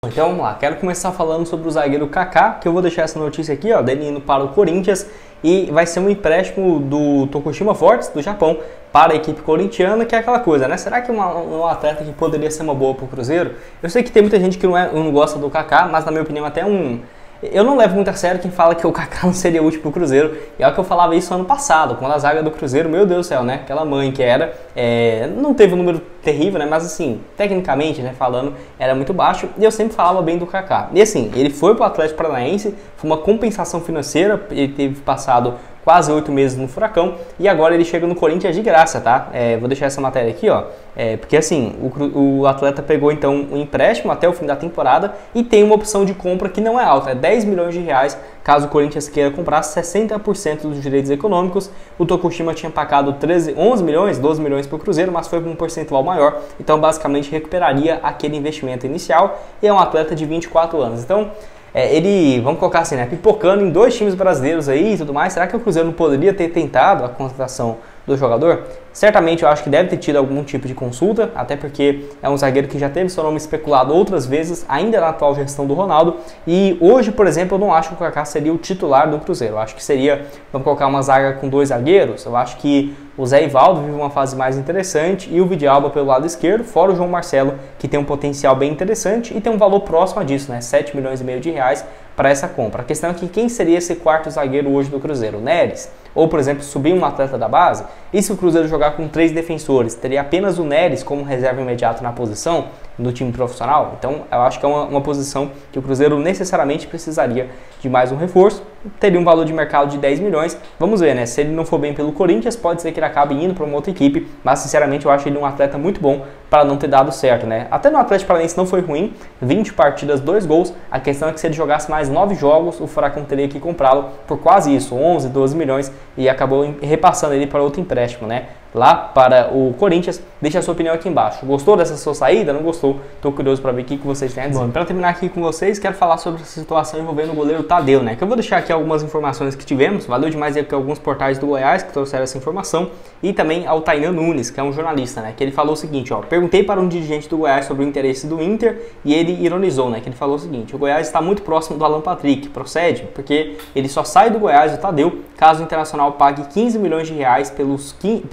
Então vamos lá, quero começar falando sobre o zagueiro Kaká, que eu vou deixar essa notícia aqui, ó, dele indo para o Corinthians, e vai ser um empréstimo do Tokushima Fortes, do Japão, para a equipe corintiana, que é aquela coisa, né? Será que um atleta que poderia ser uma boa para o Cruzeiro? Eu sei que tem muita gente que não gosta do Kaká, mas na minha opinião até eu não levo muito a sério quem fala que o Kaká não seria útil pro Cruzeiro. E é o que eu falava isso ano passado, quando a zaga do Cruzeiro, meu Deus do céu, né? Aquela mãe que era, não teve um número terrível, né? Mas assim, tecnicamente, né, falando, era muito baixo. E eu sempre falava bem do Kaká. E assim, ele foi pro Atlético Paranaense, foi uma compensação financeira, ele teve passado quase 8 meses no Furacão, e agora ele chega no Corinthians de graça, tá? Vou deixar essa matéria aqui, ó, porque assim, o atleta pegou então um empréstimo até o fim da temporada e tem uma opção de compra que não é alta, é 10 milhões de reais, caso o Corinthians queira comprar 60% dos direitos econômicos. O Tokushima tinha pagado 11 milhões, 12 milhões para o Cruzeiro, mas foi com um percentual maior, então basicamente recuperaria aquele investimento inicial, e é um atleta de 24 anos, então ele, vamos colocar assim, né, pipocando em 2 times brasileiros aí e tudo mais. Será que o Cruzeiro não poderia ter tentado a contratação do jogador? Certamente eu acho que deve ter tido algum tipo de consulta, até porque é um zagueiro que já teve seu nome especulado outras vezes, ainda na atual gestão do Ronaldo, e hoje, por exemplo, eu não acho que o Kaká seria o titular do Cruzeiro. Eu acho que seria, vamos colocar uma zaga com 2 zagueiros, eu acho que o Zé Ivaldo vive uma fase mais interessante e o Vidalba pelo lado esquerdo, fora o João Marcelo, que tem um potencial bem interessante e tem um valor próximo a disso, né, 7 milhões e meio de reais para essa compra. A questão é que quem seria esse quarto zagueiro hoje do Cruzeiro? O Neres? Ou, por exemplo, subir um atleta da base? E se o Cruzeiro jogar com 3 defensores? Teria apenas o Neres como reserva imediato na posição do time profissional? Então, eu acho que é uma posição que o Cruzeiro necessariamente precisaria de mais um reforço. Teria um valor de mercado de 10 milhões. Vamos ver, né? Se ele não for bem pelo Corinthians, pode ser que ele acabe indo para uma outra equipe. Mas, sinceramente, eu acho ele um atleta muito bom para não ter dado certo, né? Até no Atlético Paranaense não foi ruim. 20 partidas, 2 gols. A questão é que se ele jogasse mais 9 jogos, o Furacão teria que comprá-lo por quase isso, 11, 12 milhões. E acabou repassando ele para outro empréstimo, né? Lá para o Corinthians. Deixa a sua opinião aqui embaixo. Gostou dessa sua saída? Não gostou? Estou curioso para ver o que vocês têm a dizer. Bom, para terminar aqui com vocês, quero falar sobre essa situação envolvendo o goleiro Tadeu, né? Que eu vou deixar aqui algumas informações que tivemos. Valeu demais aqui alguns portais do Goiás que trouxeram essa informação. E também ao Tainan Nunes, que é um jornalista, né? Que ele falou o seguinte, ó. Perguntei para um dirigente do Goiás sobre o interesse do Inter e ele ironizou, né? Que ele falou o seguinte: o Goiás está muito próximo do Alan Patrick. Procede? Porque ele só sai do Goiás, o Tadeu, caso o Internacional pague 15 milhões de reais pelos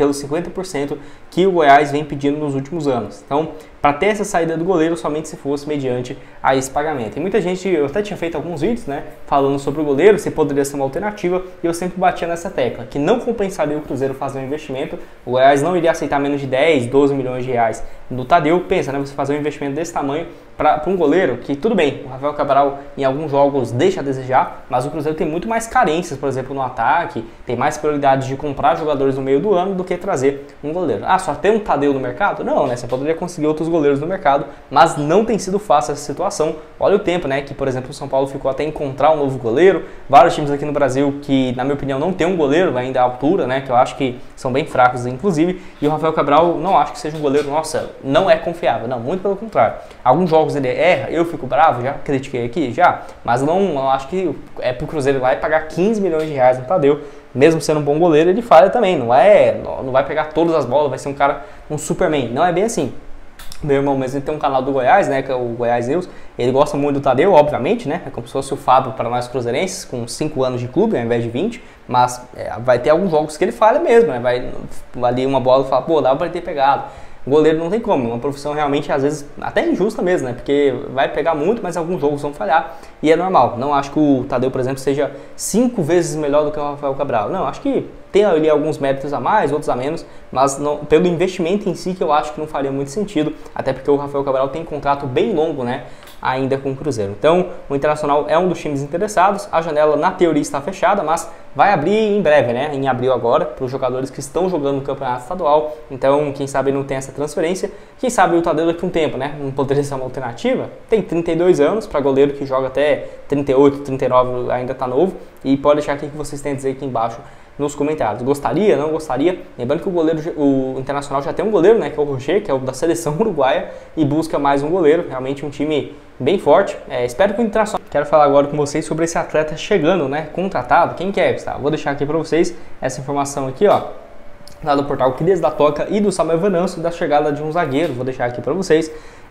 50% que o Goiás vem pedindo nos últimos anos. Então, para ter essa saída do goleiro, somente se fosse mediante a esse pagamento. E muita gente, eu até tinha feito alguns vídeos, né, falando sobre o goleiro, se poderia ser uma alternativa, e eu sempre batia nessa tecla, que não compensaria o Cruzeiro fazer um investimento, o Goiás não iria aceitar menos de 10, 12 milhões de reais no Tadeu. Pensa, né, você fazer um investimento desse tamanho para um goleiro, que tudo bem, o Rafael Cabral em alguns jogos deixa a desejar, mas o Cruzeiro tem muito mais carências, por exemplo, no ataque, tem mais prioridade de comprar jogadores no meio do ano do que trazer um goleiro. Ah, só tem um Tadeu no mercado? Não, né, você poderia conseguir outros goleiros no mercado, mas não tem sido fácil essa situação. Olha o tempo, né, que por exemplo o São Paulo ficou até encontrar um novo goleiro, vários times aqui no Brasil que, na minha opinião, não tem um goleiro ainda à altura, né, que eu acho que são bem fracos inclusive, e o Rafael Cabral não acho que seja um goleiro, nossa, não é confiável, não, muito pelo contrário. Alguns jogos ele erra, eu fico bravo, já critiquei aqui, mas não acho que é pro Cruzeiro lá e pagar 15 milhões de reais no Tadeu. Mesmo sendo um bom goleiro, ele falha também, não vai pegar todas as bolas, vai ser um cara, um Superman, não é bem assim. Meu irmão mesmo, ele tem um canal do Goiás, né, que é o Goiás News, ele gosta muito do Tadeu, obviamente, né, é como se fosse o Fábio para nós cruzeirenses, com 5 anos de clube, ao invés de 20, mas vai ter alguns jogos que ele falha mesmo, né, vai ali uma bola e fala, pô, dá pra ele ter pegado. O goleiro não tem como, é uma profissão realmente, às vezes, até injusta mesmo, né? Porque vai pegar muito, mas alguns jogos vão falhar. E é normal. Não acho que o Tadeu, por exemplo, seja 5 vezes melhor do que o Rafael Cabral. Não, acho que tem ali alguns méritos a mais, outros a menos, mas não, pelo investimento em si, que eu acho que não faria muito sentido. Até porque o Rafael Cabral tem um contrato bem longo, né? Ainda com o Cruzeiro. Então, o Internacional é um dos times interessados. A janela, na teoria, está fechada, mas vai abrir em breve, né? Em abril agora, para os jogadores que estão jogando no campeonato estadual. Então, quem sabe não tem essa transferência. Quem sabe o Tadeu daqui a um tempo, né? Não poderia ser uma alternativa. Tem 32 anos, para goleiro que joga até 38, 39, ainda está novo. E pode deixar aqui que vocês têm a dizer aqui embaixo nos comentários. Gostaria? Não gostaria? Lembrando que o Internacional já tem um goleiro, né? Que é o Rocher, que é o da seleção uruguaia. E busca mais um goleiro. Realmente um time bem forte. Espero que o Internacional... Quero falar agora com vocês sobre esse atleta chegando, né? Contratado. Quem que é, Gustavo? Vou deixar aqui para vocês essa informação aqui, ó. lá do portal Crias da Toca e do Samuel Venâncio da chegada de um zagueiro. Vou deixar aqui para vocês.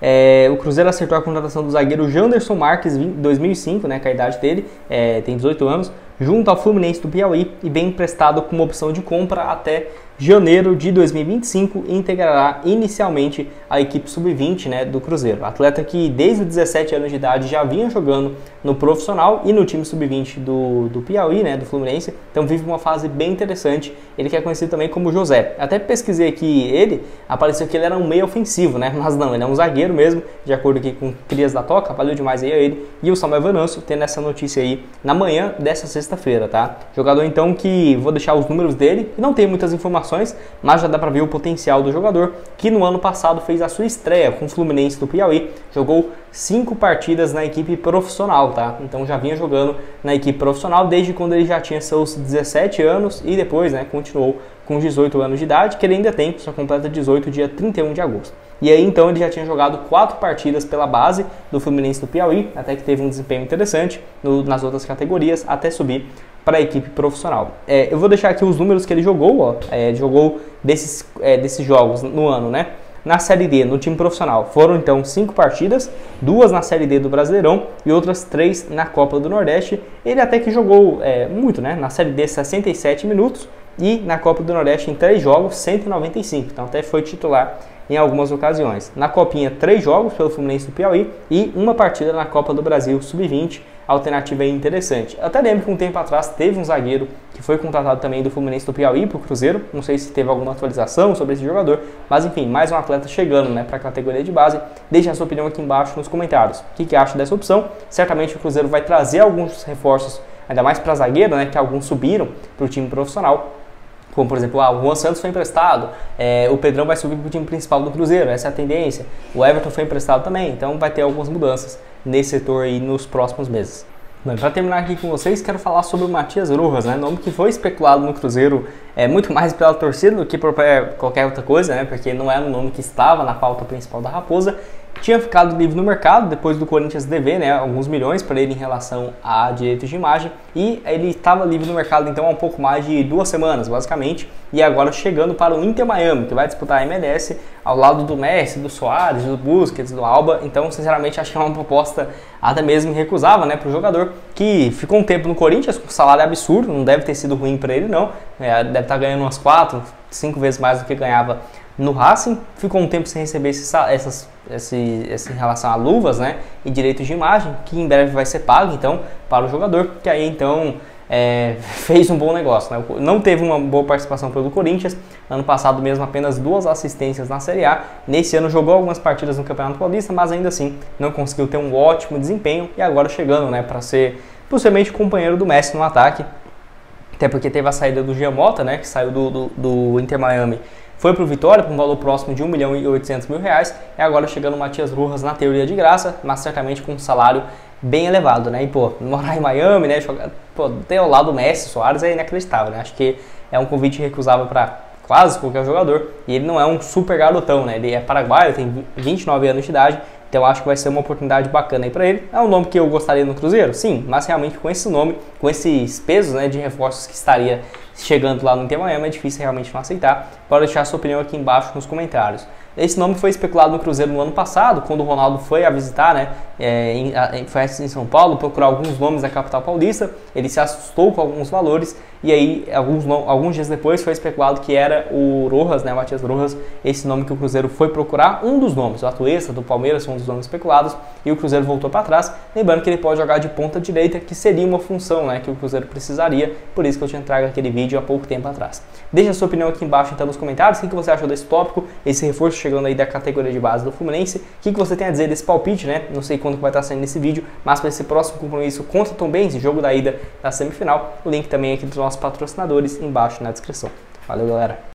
O Cruzeiro acertou a contratação do zagueiro Janderson Marques, 2005, né, que é a idade dele, tem 18 anos, junto ao Fluminense do Piauí e bem emprestado com uma opção de compra até janeiro de 2025 e integrará inicialmente a equipe sub-20, né, do Cruzeiro. Atleta que desde os 17 anos de idade já vinha jogando no profissional e no time sub-20 do Piauí, né, do Fluminense, então vive uma fase bem interessante. Ele que é conhecido também como José. Até pesquisei aqui apareceu que ele era um meio ofensivo, né, mas não, ele é um zagueiro mesmo, de acordo aqui com Crias da Toca, valeu demais aí a ele e o Samuel Venâncio tendo essa notícia aí na manhã dessa sexta-feira, tá? Jogador então que vou deixar os números dele, não tem muitas informações, mas já dá para ver o potencial do jogador, que no ano passado fez a sua estreia com o Fluminense do Piauí, jogou 5 partidas na equipe profissional, tá? Então já vinha jogando na equipe profissional desde quando ele já tinha seus 17 anos e depois, né, continuou com 18 anos de idade, que ele ainda tem, só completa 18 dia 31 de agosto. E aí então ele já tinha jogado 4 partidas pela base do Fluminense do Piauí, até que teve um desempenho interessante nas outras categorias, até subir para a equipe profissional. Eu vou deixar aqui os números que ele jogou, ó. Ele jogou desses jogos no ano, né? Na Série D, no time profissional, foram então 5 partidas, 2 na Série D do Brasileirão e outras 3 na Copa do Nordeste. Ele até que jogou muito, né? Na Série D, 67 minutos e na Copa do Nordeste, em 3 jogos, 195. Então até foi titular em algumas ocasiões. Na Copinha, 3 jogos pelo Fluminense do Piauí e 1 partida na Copa do Brasil Sub-20, alternativa aí interessante. Eu até lembro que um tempo atrás teve um zagueiro que foi contratado também do Fluminense do Piauí para o Cruzeiro, não sei se teve alguma atualização sobre esse jogador, mas enfim, mais um atleta chegando, né, para a categoria de base. Deixe a sua opinião aqui embaixo nos comentários. O que acha dessa opção? Certamente o Cruzeiro vai trazer alguns reforços, ainda mais para zagueiro, né, que alguns subiram para o time profissional. Como, por exemplo, o Juan Santos foi emprestado, o Pedrão vai subir para o time principal do Cruzeiro, essa é a tendência. O Everton foi emprestado também, então vai ter algumas mudanças nesse setor aí nos próximos meses. Para terminar aqui com vocês, quero falar sobre o Matias Rojas, né, nome que foi especulado no Cruzeiro muito mais pela torcida do que por qualquer outra coisa, né, porque não era um nome que estava na pauta principal da Raposa. Tinha ficado livre no mercado depois do Corinthians dever, né, alguns milhões para ele em relação a direitos de imagem, e ele estava livre no mercado então há um pouco mais de 2 semanas basicamente, e agora chegando para o Inter Miami, que vai disputar a MLS ao lado do Messi, do Soares, do Busquets, do Alba. Então sinceramente acho que é uma proposta até mesmo irrecusável, né, para o jogador que ficou um tempo no Corinthians com um salário absurdo, não deve ter sido ruim para ele não, deve estar ganhando umas 4, 5 vezes mais do que ganhava no Racing, ficou um tempo sem receber em relação a luvas, né, e direitos de imagem, que em breve vai ser pago então para o jogador, que aí então fez um bom negócio, né? Não teve uma boa participação pelo Corinthians, ano passado mesmo apenas 2 assistências na Série A, nesse ano jogou algumas partidas no Campeonato Paulista, mas ainda assim não conseguiu ter um ótimo desempenho e agora chegando, né, para ser possivelmente companheiro do Messi no ataque, até porque teve a saída do Jean Mota, né, que saiu do Inter Miami, foi para o Vitória por um valor próximo de R$1.800.000 e agora chegando o Matias Rojas na teoria de graça, mas certamente com um salário bem elevado, né? E pô, morar em Miami, né, ter ao lado do Messi, Soares é inacreditável, né? Acho que é um convite recusável para quase qualquer jogador e ele não é um super garotão, né? Ele é paraguaio, tem 29 anos de idade, então acho que vai ser uma oportunidade bacana aí para ele. É um nome que eu gostaria no Cruzeiro? Sim, mas realmente com esse nome, com esses pesos, né, de reforços que estaria chegando lá no Inter Miami, é difícil realmente não aceitar. Pode deixar a sua opinião aqui embaixo nos comentários. Esse nome foi especulado no Cruzeiro no ano passado, quando o Ronaldo foi a visitar, né, foi em São Paulo, procurar alguns nomes da capital paulista. Ele se assustou com alguns valores e aí alguns dias depois foi especulado que era o Rojas, né, Matias Rojas, esse nome que o Cruzeiro foi procurar, um dos nomes. O Atuesta do Palmeiras são um dos nomes especulados e o Cruzeiro voltou para trás, lembrando que ele pode jogar de ponta direita, que seria uma função, né, que o Cruzeiro precisaria, por isso que eu tinha trago aquele vídeo há pouco tempo atrás. Deixa a sua opinião aqui embaixo então nos comentários, o que você achou desse tópico, esse reforço chegando aí da categoria de base do Fluminense, o que você tem a dizer desse palpite, né, não sei quando vai estar saindo esse vídeo, mas para esse próximo compromisso contra o Tombense, jogo da ida da semifinal, o link também aqui dos nossos patrocinadores embaixo na descrição. Valeu, galera!